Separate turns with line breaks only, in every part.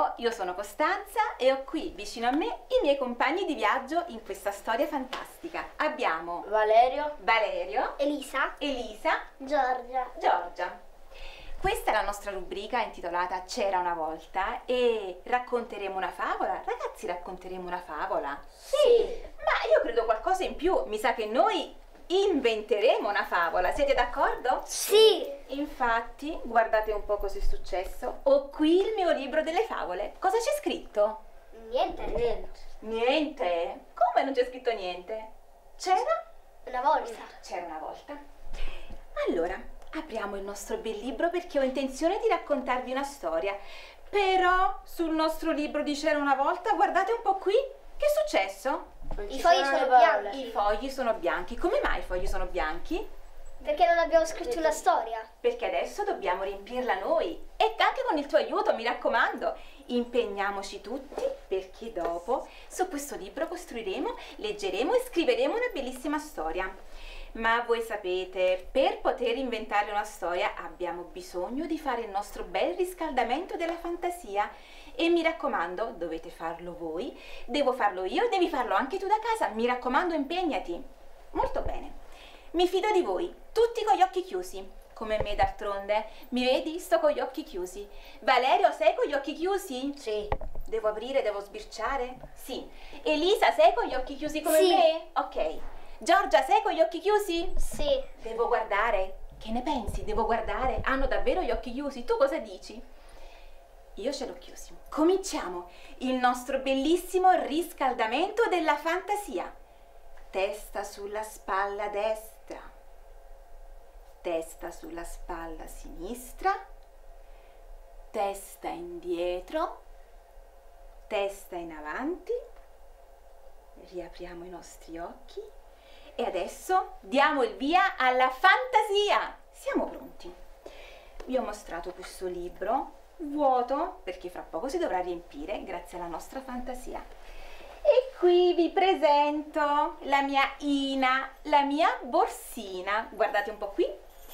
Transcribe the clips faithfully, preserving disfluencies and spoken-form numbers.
Ciao, io sono Costanza e ho qui vicino a me i miei compagni di viaggio in questa storia fantastica. Abbiamo
Valerio,
Valerio,
Elisa,
Elisa,
Giorgia.
Giorgia. Questa è la nostra rubrica intitolata C'era una volta e racconteremo una favola. Ragazzi, racconteremo una favola?
sì.
Ma io credo qualcosa in più. Mi sa che noi inventeremo una favola. Siete d'accordo?
Sì.
Infatti, guardate un po' cosa è successo. Ho qui il mio libro delle favole. Cosa c'è scritto?
Niente.
Niente.
Niente. Come non c'è scritto niente? C'era?
Una volta.
C'era una volta. Allora, apriamo il nostro bel libro perché ho intenzione di raccontarvi una storia. Però sul nostro libro di C'era una volta, guardate un po' qui. Che è successo?
I fogli sono bianchi.
I fogli sono bianchi. Come mai i fogli sono bianchi?
Perché non abbiamo scritto una storia.
Perché adesso dobbiamo riempirla noi. E anche con il tuo aiuto, mi raccomando. Impegniamoci tutti perché dopo su questo libro costruiremo, leggeremo e scriveremo una bellissima storia. Ma voi sapete, per poter inventare una storia abbiamo bisogno di fare il nostro bel riscaldamento della fantasia. E mi raccomando, dovete farlo voi, devo farlo io, devi farlo anche tu da casa. Mi raccomando, impegnati. Molto bene. Mi fido di voi, tutti con gli occhi chiusi, come me d'altronde. Mi vedi? Sto con gli occhi chiusi. Valerio, sei con gli occhi chiusi?
Sì.
Devo aprire, devo sbirciare? Sì. Elisa, sei con gli occhi chiusi come
Sì.
me? Ok. Giorgia, sei con gli occhi chiusi?
Sì.
Devo guardare? Che ne pensi? Devo guardare? Hanno davvero gli occhi chiusi? Tu cosa dici? Io ce l'ho chiusi. Cominciamo il nostro bellissimo riscaldamento della fantasia. Testa sulla spalla destra, testa sulla spalla sinistra, testa indietro, testa in avanti. Riapriamo i nostri occhi e adesso diamo il via alla fantasia. Siamo pronti. Vi ho mostrato questo libro vuoto perché fra poco si dovrà riempire grazie alla nostra fantasia. E qui vi presento la mia Ina, la mia borsina. Guardate un po' qui,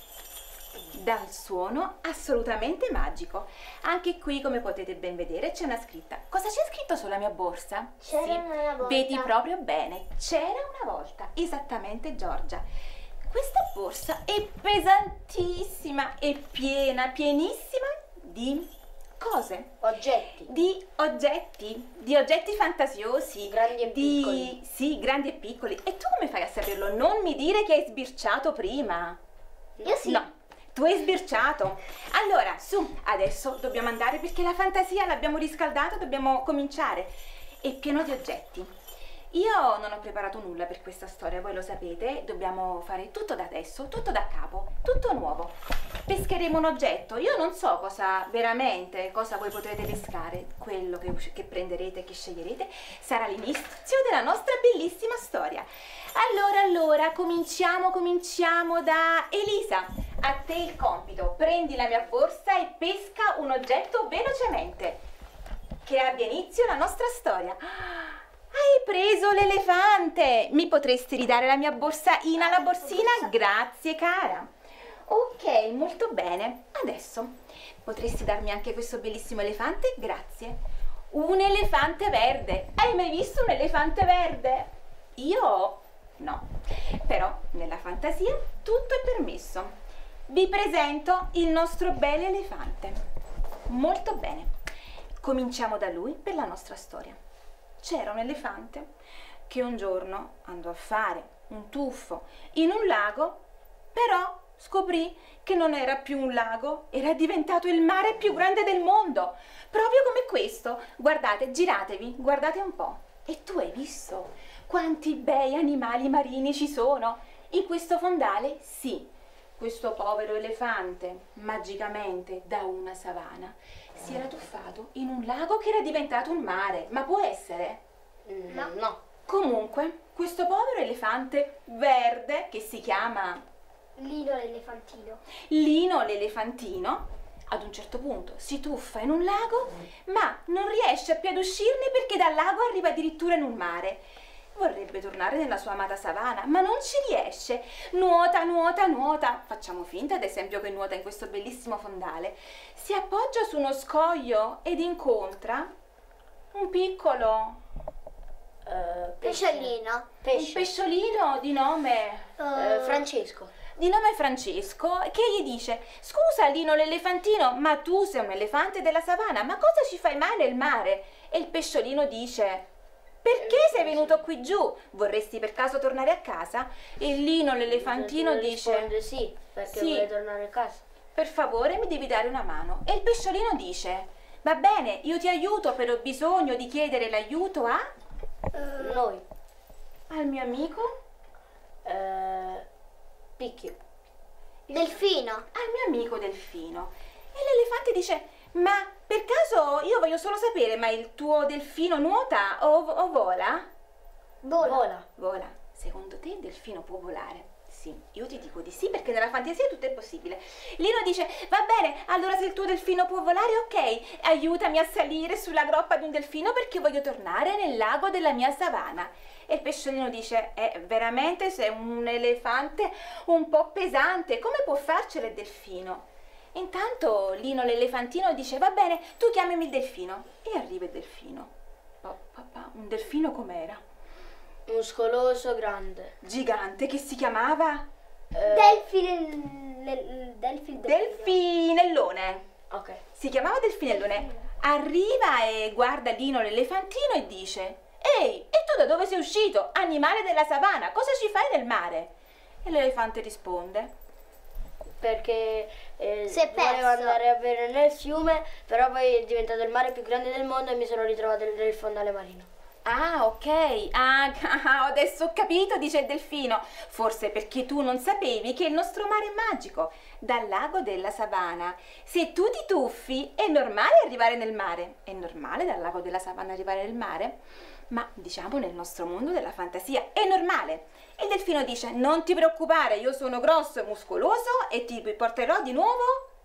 dal suono assolutamente magico. Anche qui, come potete ben vedere, c'è una scritta. Cosa c'è scritto sulla mia borsa?
C'era
Sì,
una volta.
vedi proprio bene, c'era una volta, esattamente, Giorgia. Questa borsa è pesantissima, è piena, pienissima di cose.
Oggetti.
Di oggetti, di oggetti fantasiosi.
Grandi e
di...
piccoli.
Sì, grandi e piccoli. E tu come fai a saperlo? Non mi dire che hai sbirciato prima.
Io sì.
No, tu hai sbirciato. Allora, su, adesso dobbiamo andare perché la fantasia l'abbiamo riscaldata, dobbiamo cominciare. È pieno di oggetti. Io non ho preparato nulla per questa storia, voi lo sapete, dobbiamo fare tutto da adesso, tutto da capo, tutto nuovo. Pescheremo un oggetto, io non so cosa veramente, cosa voi potrete pescare, quello che, che prenderete, che sceglierete, sarà l'inizio della nostra bellissima storia. Allora, allora, cominciamo, cominciamo da Elisa. A te il compito, prendi la mia borsa e pesca un oggetto velocemente, che abbia inizio la nostra storia. Hai preso l'elefante! Mi potresti ridare la mia borsa, Ina, la borsina? Grazie, cara. Ok, molto bene. Adesso potresti darmi anche questo bellissimo elefante? Grazie. Un elefante verde. Hai mai visto un elefante verde? Io no. Però nella fantasia tutto è permesso. Vi presento il nostro bel elefante. Molto bene. Cominciamo da lui per la nostra storia. C'era un elefante che un giorno andò a fare un tuffo in un lago, però scoprì che non era più un lago, era diventato il mare più grande del mondo, proprio come questo. Guardate, giratevi, guardate un po'. E tu hai visto quanti bei animali marini ci sono in questo fondale? Sì, questo povero elefante, magicamente da una savana, si era tuffato in un lago che era diventato un mare. Ma può essere?
No. no.
Comunque, questo povero elefante verde, che si chiama
Lino l'elefantino.
Lino l'elefantino, ad un certo punto si tuffa in un lago, ma non riesce più ad uscirne perché dal lago arriva addirittura in un mare. vorrebbe tornare nella sua amata savana, ma non ci riesce. Nuota, nuota, nuota. Facciamo finta, ad esempio, che nuota in questo bellissimo fondale. Si appoggia su uno scoglio ed incontra un piccolo...
Eh, pesce.
Pesciolino.
un
Pesce.
pesciolino di nome...
Eh, Francesco.
di nome Francesco, che gli dice: scusa Lino l'elefantino, ma tu sei un elefante della savana, ma cosa ci fai mai nel mare? E il pesciolino dice: perché sei venuto qui giù? Vorresti per caso tornare a casa? E Lino l'elefantino dice:
Risponde sì, perché
Sì.
vuole tornare a casa.
per favore mi devi dare una mano. E il pesciolino dice: va bene, io ti aiuto, però ho bisogno di chiedere l'aiuto a...
Noi.
al mio amico?
Eh, Picchio.
Delfino.
Al mio amico delfino. E l'elefante dice: ma per caso io voglio solo sapere, ma il tuo delfino nuota o, o vola?
Vola.
Vola.
Vola. Secondo te il delfino può volare? Sì, io ti dico di sì, perché nella fantasia tutto è possibile. Lino dice: va bene, allora se il tuo delfino può volare, ok, aiutami a salire sulla groppa di un delfino perché voglio tornare nel lago della mia savana. E il pesciolino dice: eh, veramente sei un elefante un po' pesante, come può farcela il delfino? Intanto Lino l'elefantino dice: va bene, tu chiamami il delfino. E arriva il delfino. Oh, papà, un delfino com'era?
Muscoloso, grande.
Gigante, che si chiamava?
Eh,
Delfin. Delfin.
Delfinellone.
Ok.
Si chiamava Delfinellone. Arriva e guarda Lino l'elefantino e dice: ehi, e tu da dove sei uscito? Animale della savana, cosa ci fai nel mare? E l'elefante risponde:
Perché eh,
Si è perso.
volevo andare a bere nel fiume, però poi è diventato il mare più grande del mondo e mi sono ritrovato nel fondale marino.
ah, ok, ah, ah, adesso ho capito, dice il delfino. Forse perché tu non sapevi che il nostro mare è magico, dal lago della savana. Se tu ti tuffi, è normale arrivare nel mare. È normale dal lago della savana arrivare nel mare? Ma diciamo nel nostro mondo della fantasia è normale. E il delfino dice: non ti preoccupare, io sono grosso e muscoloso e ti porterò di nuovo.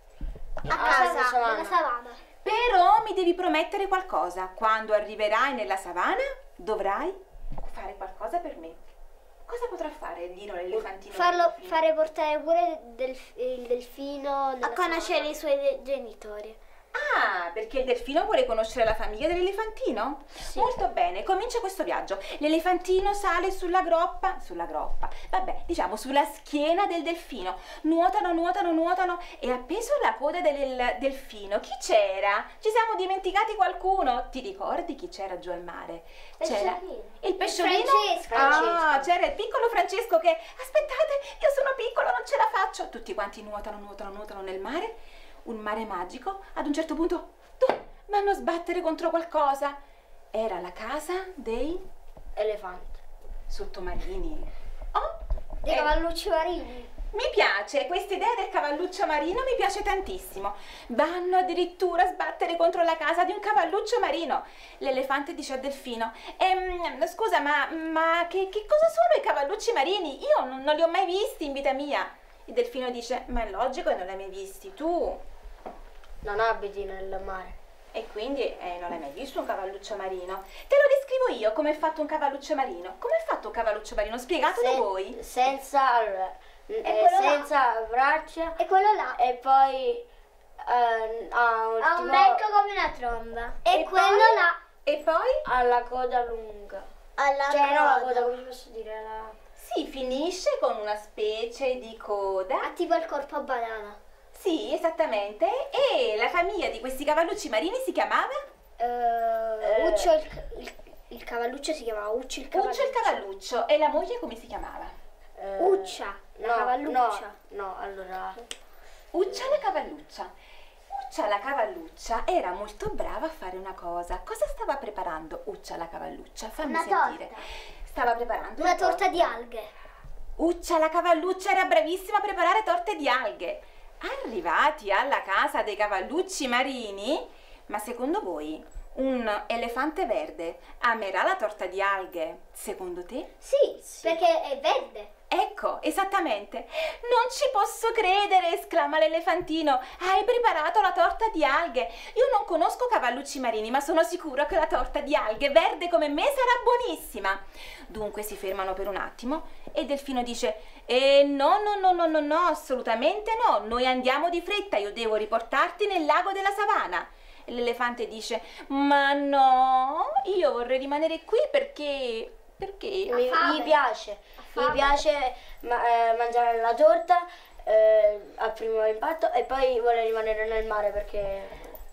A
Ah,
casa.
nella savana.
Nella savana.
Però mi devi promettere qualcosa. Quando arriverai nella savana dovrai fare qualcosa per me. Cosa potrà fare Lino l'elefantino?
Farlo,
delfino?
fare portare pure del- il delfino nella
A conoscere
savana.
i suoi de- genitori.
Ah, perché il delfino vuole conoscere la famiglia dell'elefantino?
Sì.
Molto bene, comincia questo viaggio. L'elefantino sale sulla groppa, sulla groppa, vabbè, diciamo sulla schiena del delfino. Nuotano, nuotano, nuotano e appeso alla coda del delfino, chi c'era? Ci siamo dimenticati qualcuno? Ti ricordi chi c'era giù al mare? C'era
Pesciolino.
il pesciolino?
Francesco.
Ah,
Francesco.
c'era il piccolo Francesco che, aspettate, io sono piccolo, non ce la faccio. Tutti quanti nuotano, nuotano, nuotano nel mare. Un mare magico. Ad un certo punto tu, vanno a sbattere contro qualcosa. Era la casa dei
Elefante.
sottomarini. Oh,
Dei
eh,
cavallucci marini.
mi piace, questa idea del cavalluccio marino mi piace tantissimo. Vanno addirittura a sbattere contro la casa di un cavalluccio marino. L'elefante dice al delfino: ehm, scusa, ma, ma che, che cosa sono i cavallucci marini? Io non, non li ho mai visti in vita mia. Il delfino dice: ma è logico che non li hai mai visti tu.
Non abiti nel mare.
E quindi eh, non hai mai visto un cavalluccio marino? Te lo descrivo io come è fatto un cavalluccio marino. Come è fatto un cavalluccio marino? Spiegatelo
Se-
voi.
Senza, allora, eh,
quello là.
senza braccia
E quello là.
e poi eh, ha un,
Ha un
tipo-
becco come una tromba. E,
E
quello
poi?
là.
E poi?
ha la coda lunga.
Alla
Cioè no, la
coda.
coda, come posso dire? La...
Si finisce con una specie di coda.
Ha tipo il corpo a banana.
Sì, esattamente. E la famiglia di questi cavallucci marini si chiamava?
Eh, Uccio il, il, il cavalluccio si chiamava Uccio il cavalluccio.
Uccio il cavalluccio. E la moglie come si chiamava?
eh,
Uccia, la
no,
cavalluccia.
No, no, allora...
Uccia la cavalluccia. Uccia la cavalluccia era molto brava a fare una cosa. Cosa stava preparando Uccia la cavalluccia? Fammi
Una
sentire.
torta.
Stava preparando
Una torta di alghe.
Uccia la cavalluccia era bravissima a preparare torte di alghe. Arrivati alla casa dei cavallucci marini, ma secondo voi un elefante verde amerà la torta di alghe? Secondo te?
Sì, perché è verde.
Ecco, esattamente. Non ci posso credere, esclama l'elefantino. Hai preparato la torta di alghe. Io non conosco cavallucci marini, ma sono sicuro che la torta di alghe verde come me sarà buonissima. Dunque si fermano per un attimo e Delfino dice: eh, no, no, no, no, no, no, assolutamente no. Noi andiamo di fretta, io devo riportarti nel lago della savana. E l'elefante dice: ma no, io vorrei rimanere qui perché... perché...
Mi, gli piace, gli piace ma, eh, mangiare la torta eh, al primo impatto e poi vuole rimanere nel mare perché...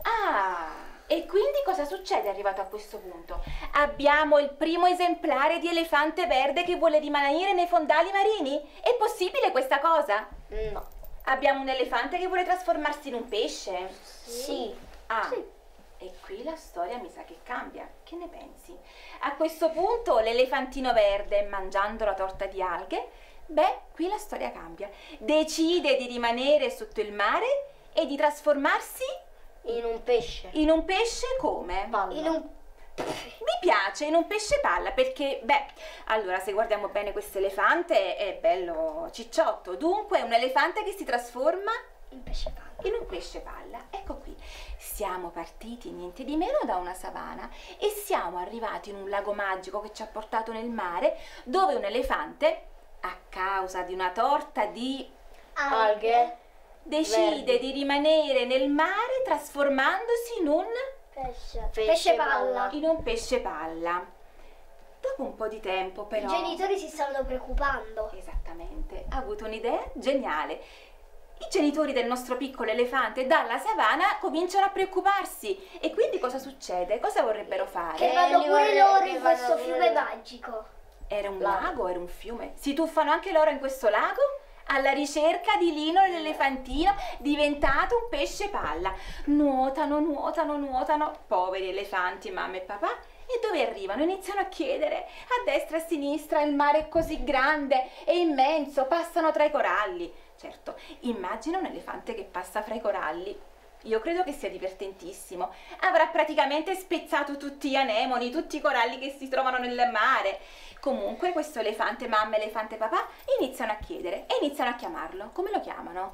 Ah, e quindi cosa succede arrivato a questo punto? Abbiamo il primo esemplare di elefante verde che vuole rimanere nei fondali marini? È possibile questa cosa?
No.
Abbiamo un elefante che vuole trasformarsi in un pesce?
Sì.
Ah, sì. E qui la storia mi sa che cambia. Che ne pensi? A questo punto l'elefantino verde, mangiando la torta di alghe, beh, qui la storia cambia. Decide di rimanere sotto il mare e di trasformarsi
in un pesce.
In un pesce come?
Palla.
In un...
Mi piace, in un pesce palla, perché, beh, allora se guardiamo bene questo elefante è bello cicciotto. Dunque è un elefante che si trasforma
in pesce palla.
In un pesce palla. Ecco qui. Siamo partiti niente di meno da una savana e siamo arrivati in un lago magico che ci ha portato nel mare, dove un elefante, a causa di una torta di
alghe,
decide
verdi.
di rimanere nel mare trasformandosi in un
pesce,
pesce,
pesce
palla.
palla.
in un pesce palla. Dopo un po' di tempo però...
I genitori si stavano preoccupando.
Esattamente, ha avuto un'idea geniale. I genitori del nostro piccolo elefante dalla savana cominciano a preoccuparsi. E quindi cosa succede? Cosa vorrebbero fare?
Che
Eh,
vanno
li
pure
vorrei-
loro
li
in
vanno
questo
pure
fiume
loro.
magico.
Era un
Lago.
lago, era un fiume. Si tuffano anche loro in questo lago alla ricerca di Lino l'elefantino diventato un pesce palla. Nuotano, nuotano, nuotano. Poveri elefanti, mamma e papà. E dove arrivano? Iniziano a chiedere. A destra e a sinistra il mare è così grande e immenso, passano tra i coralli. Certo, immagina un elefante che passa fra i coralli. Io credo che sia divertentissimo. Avrà praticamente spezzato tutti gli anemoni, tutti i coralli che si trovano nel mare. Comunque questo elefante mamma e elefante papà iniziano a chiedere e iniziano a chiamarlo. Come lo chiamano?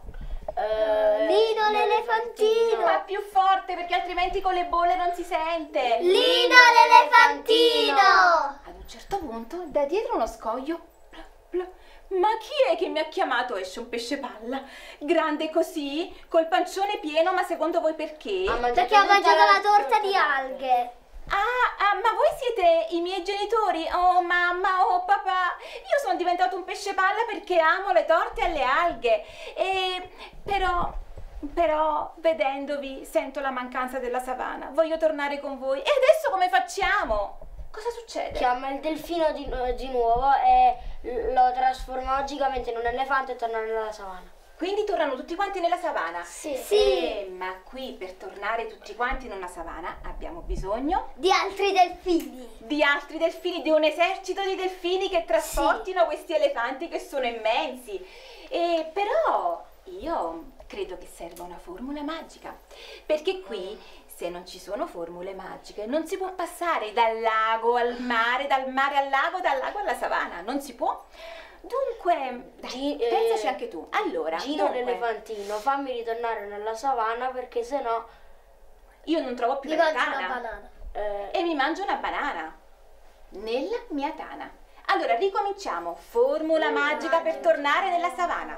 Eh,
Lino l'elefantino.
Ma più forte perché altrimenti con le bolle non si sente.
Lino l'elefantino.
Ad un certo punto, da dietro uno scoglio, pla, pla, ma chi è che mi ha chiamato? Esce un pesce palla, grande così, col pancione pieno, ma secondo voi perché?
ha mangiato
Perché ha
tutta
mangiato la torta di alghe.
Ah, ah, ma voi siete i miei genitori? Oh mamma, oh papà, io sono diventato un pesce palla perché amo le torte alle alghe. E però, però, vedendovi sento la mancanza della savana. Voglio tornare con voi. E adesso come facciamo? Cosa succede?
Chiama il delfino di, di nuovo e lo trasforma magicamente in un elefante e torna nella savana.
Quindi tornano tutti quanti nella savana?
Sì.
Sì.
Eh, ma qui per tornare tutti quanti in una savana abbiamo bisogno
Di altri delfini.
di altri delfini, di un esercito di delfini che trasportino questi elefanti che sono immensi. E però io credo che serva una formula magica, perché qui se non ci sono formule magiche non si può passare dal lago al mare, dal mare al lago, dal lago alla savana, non si può. Dunque, dai,
Gi- eh,
pensaci anche tu. Allora,
Gino
dunque,
l'elefantino, fammi ritornare nella savana perché sennò
io non trovo più
Gli
la
mangio
tana.
una banana.
eh,
E mi mangio una banana nella mia tana. Allora ricominciamo. Formula magica per tornare nella savana.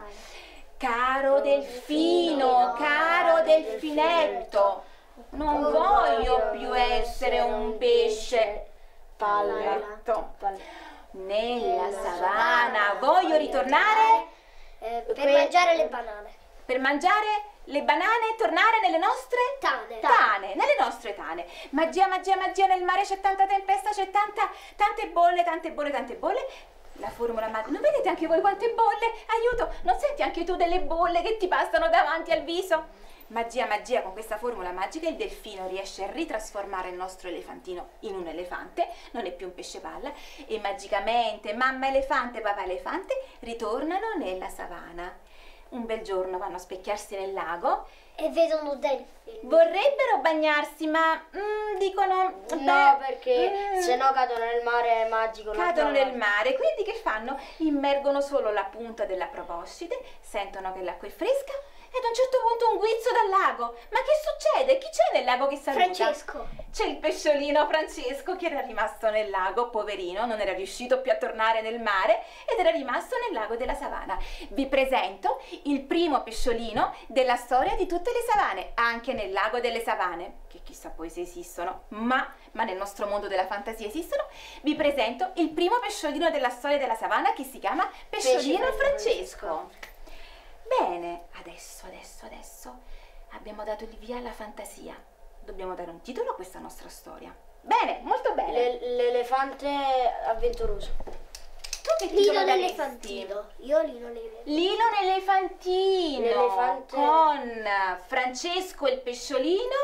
Caro delfino, caro delfinetto, non voglio più essere un pesce palletto. Nella savana voglio ritornare
Eh, per
Que-
mangiare le banane.
per mangiare le banane e tornare nelle nostre
Tane.
tane, nelle nostre tane. Magia, magia, magia, nel mare c'è tanta tempesta, c'è tanta, tante bolle, tante bolle, tante bolle. La formula magica. Non vedete anche voi quante bolle? Aiuto, non senti anche tu delle bolle che ti passano davanti al viso? Magia, magia, con questa formula magica il delfino riesce a ritrasformare il nostro elefantino in un elefante, non è più un pesce palla, e magicamente mamma elefante e papà elefante ritornano nella savana. un bel giorno vanno a specchiarsi nel lago.
E vedono delfini.
Vorrebbero bagnarsi, ma mm, dicono...
No,
beh,
perché
mm,
se no cadono nel mare magico.
cadono
un'altra
nel mare, quindi che fanno? Immergono solo la punta della proboscide, sentono che l'acqua è fresca e ad un certo punto un guizzo dal lago. Ma che succede? Chi c'è nel lago che saluta?
Francesco.
C'è il pesciolino Francesco che era rimasto nel lago, poverino, non era riuscito più a tornare nel mare ed era rimasto nel lago della savana. Vi presento il primo pesciolino della storia di tutte le savane, anche nel lago delle savane, che chissà poi se esistono, ma, ma nel nostro mondo della fantasia esistono. Vi presento il primo pesciolino della storia della savana che si chiama Pesciolino Francesco. Bene, adesso, adesso, adesso abbiamo dato il via alla fantasia. Dobbiamo dare un titolo a questa nostra storia. Bene, molto bene.
Le- L'elefante avventuroso.
Tu che titolo
Lino
daresti?
l'elefantino. Io Lino l'elefantino.
Lino l'elefantino
L'elefante-
con Francesco il pesciolino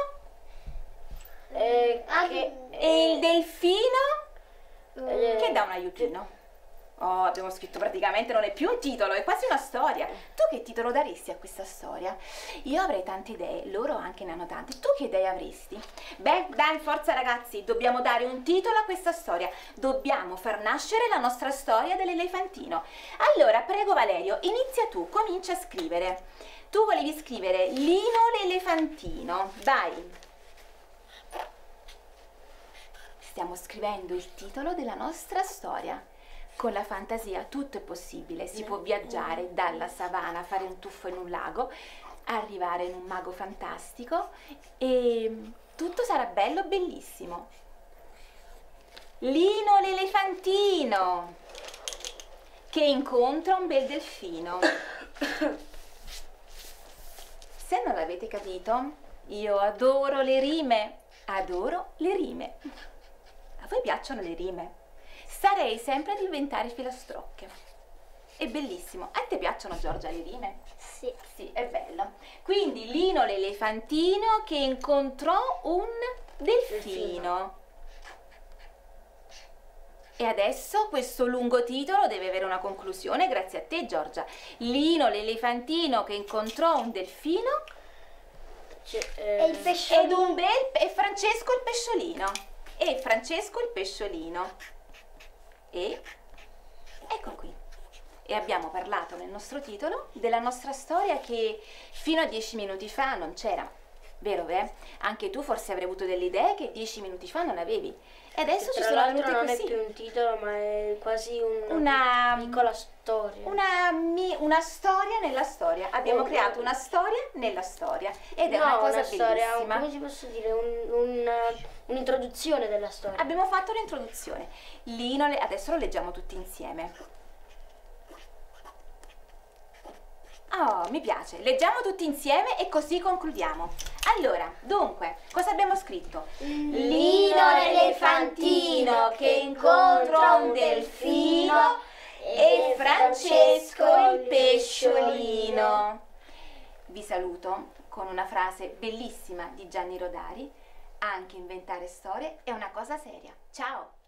Eh,
Ah,
che,
e il delfino
eh,
che dà un aiutino. Oh, abbiamo scritto praticamente, non è più un titolo, è quasi una storia. Tu che titolo daresti a questa storia? Io avrei tante idee, loro anche ne hanno tante. Tu che idee avresti? Beh, dai, forza ragazzi, dobbiamo dare un titolo a questa storia. Dobbiamo far nascere la nostra storia dell'elefantino. Allora, prego Valerio, inizia tu, comincia a scrivere. Tu volevi scrivere Lino l'elefantino, vai. Stiamo scrivendo il titolo della nostra storia. Con la fantasia tutto è possibile, si può viaggiare dalla savana, fare un tuffo in un lago, arrivare in un mago fantastico e tutto sarà bello, bellissimo. Lino l'elefantino che incontra un bel delfino. Se non l'avete capito, io adoro le rime, adoro le rime. A voi piacciono le rime? Starei sempre ad inventare filastrocche. È bellissimo. A te piacciono, Giorgia, le rime?
Sì.
Sì, è bello. Quindi Lino l'elefantino che incontrò un delfino. E adesso questo lungo titolo deve avere una conclusione grazie a te, Giorgia. Lino l'elefantino che incontrò un delfino
c'è,
E il
eh,
pesciolino.
ed un bel e Francesco il pesciolino. E Francesco il pesciolino. E ecco qui. E abbiamo parlato nel nostro titolo della nostra storia che fino a dieci minuti fa non c'era. Vero, Ve? Anche tu forse avrai avuto delle idee che dieci minuti fa non avevi. E adesso ci
tra
sono
l'altro
venuti
non
così.
è più un titolo, ma è quasi una,
Una-
piccola storia.
Una, mi- una storia nella storia. Abbiamo
Un-
creato una storia nella storia. Ed è
no,
una cosa
una storia, un-
bellissima.
come si posso dire, un- un- un'introduzione della storia.
Abbiamo fatto l'introduzione. Lino, le- adesso lo leggiamo tutti insieme. Oh, mi piace. Leggiamo tutti insieme e così concludiamo. Allora, dunque, cosa abbiamo scritto? Lino l'elefantino che incontra un delfino e Francesco il pesciolino. Vi saluto con una frase bellissima di Gianni Rodari. Anche inventare storie è una cosa seria. Ciao!